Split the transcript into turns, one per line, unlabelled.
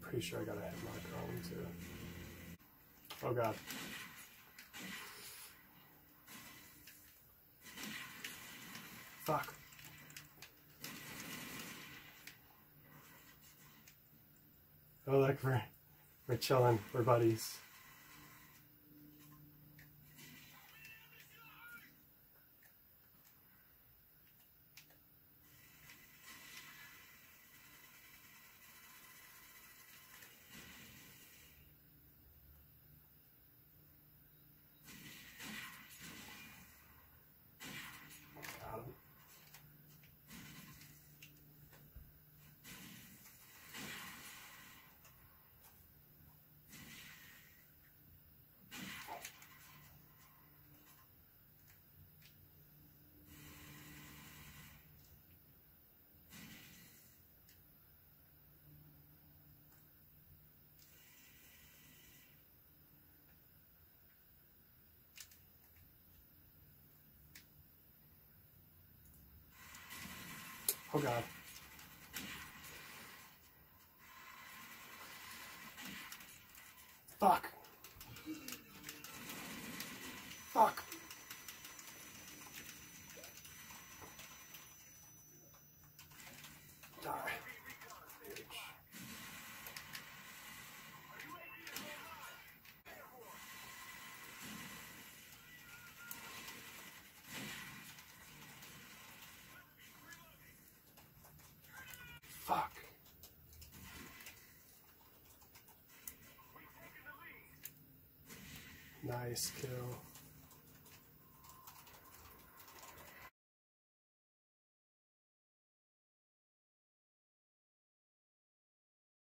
Pretty sure I got a hit marker on him too. Oh god. Fuck. Oh, like we're chilling. We're buddies. Got him. Oh god. Fuck. Fuck. Die. Bitch. Fuck. Nice kill.